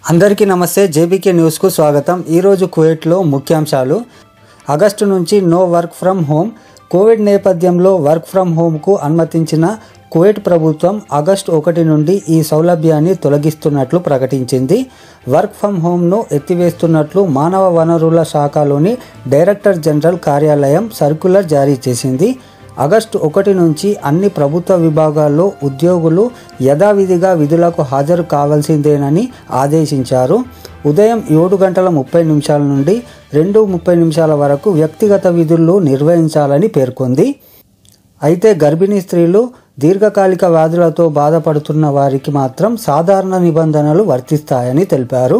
అందరికీ నమస్తే JBK news కు స్వాగతం। ఈ రోజు కువైట్ లో ముఖ్యాంశాలు। ఆగస్టు నుంచి no work from home. Covid నేపథ్యంలో వర్క్ ఫ్రమ్ హోమ్ కు అనుమతించిన కువైట్ ప్రభుత్వం ఆగస్టు 1 నుండి ఈ సౌలభ్యాన్ని తొలగిస్తున్నట్లు ప్రకటించింది। వర్క్ ఫ్రమ్ హోమ్ ను ఎత్తివేస్తున్నట్లు మానవ వనరుల శాఖలోని డైరెక్టర్ జనరల్ కార్యాలయం సర్క్యులర్ జారీ చేసింది। ఆగస్టు 1 నుంచి అన్ని ప్రభుత్వ విభాగాల్లో ఉద్యోగులు యథావిధిగా విధులకు హాజరు కావాల్సిందేనని ఆదేశించారు। ఉదయం 7:30 నుండి 2:30 వరకు వ్యక్తిగత విధులు నిర్వహించాలని పేర్కొంది। అయితే గర్భిణీ స్త్రీలు, దీర్ఘకాలిక వ్యాధులతో బాధపడుతున్న వారికి మాత్రం సాధారణ నిబంధనలు వర్తిస్తాయని తెలిపారు।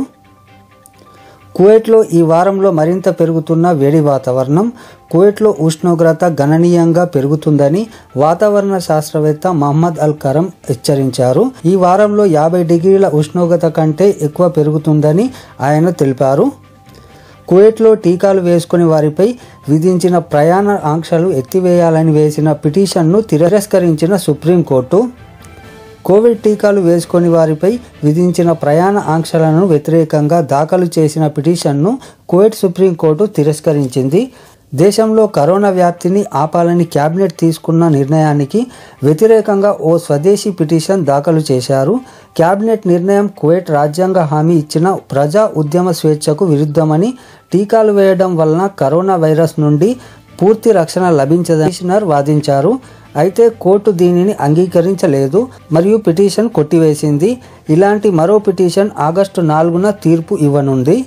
కువైట్లో ఈ వారంలో మరింత పెరుగుతున్న వేడి వాతావరణం। కువైట్లో ఉష్ణోగ్రత గణనీయంగా పెరుగుతుందని వాతావరణ శాస్త్రవేత్త మహమ్మద్ అల్ కరం హెచ్చరించారు। ఈ వారంలో 50 డిగ్రీల ఉష్ణోగ్రత కంటే ఎక్కువ పెరుగుతుందని ఆయన తెలిపారు। కువైట్లో టీకాలు వేసుకుని వారిపై విధించిన ప్రయాణ ఆంక్షలు ఎత్తివేయాలని వేసిన పిటిషన్ను తిరస్కరించిన సుప్రీంకోర్టు కోవిడ్ టీకాలు వేసుకొని వారిపై విధించిన ప్రయాణ ఆంక్షలను వ్యతిరేకంగా దాఖలు చేసిన పిటిషన్ను కువైట్ సుప్రీంకోర్టు తిరస్కరించింది। దేశంలో కరోనా వ్యాప్తిని ఆపాలని క్యాబినెట్ తీసుకున్న నిర్ణయానికి వ్యతిరేకంగా ఓ స్వదేశీ పిటిషన్ దాఖలు చేశారు। క్యాబినెట్ నిర్ణయం కువైట్ రాజ్యాంగ హామీ ఇచ్చిన ప్రజా ఉద్యమ స్వేచ్ఛకు విరుద్ధమని, టీకాలు వేయడం వలన కరోనా వైరస్ నుండి పూర్తి రక్షణ లభించదని కమిషనర్ వాదించారు। అయితే కోర్టు దీనిని అంగీకరించలేదు మరియు పిటిషన్ కొట్టివేసింది। ఇలాంటి మరో పిటిషన్ ఆగస్టు 4న తీర్పు ఇవ్వనుంది।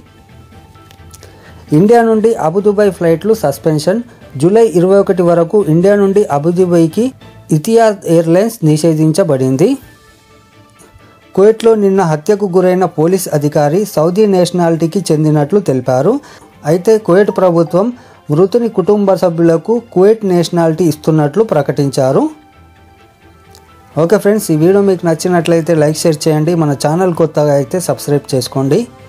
ఇండియా నుండి అబుదుబాయ్ ఫ్లైట్లు సస్పెన్షన్। జూలై 21 వరకు ఇండియా నుండి అబుదుబాయ్కి ఇతిహాద్ ఎయిర్లైన్స్ నిషేధించబడింది। కువైట్లో నిన్న హత్యకు గురైన పోలీస్ అధికారి సౌదీ నేషనాలిటీకి చెందినట్లు తెలిపారు। అయితే కువైట్ ప్రభుత్వం మృతుని కుటుంబ సభ్యులకు కువైట్ నేషనాలిటీ ఇస్తున్నట్లు ప్రకటించారు। ఓకే ఫ్రెండ్స్, ఈ వీడియో మీకు నచ్చినట్లయితే లైక్, షేర్ చేయండి। మన ఛానల్ కొత్తగా అయితే సబ్స్క్రైబ్ చేసుకోండి।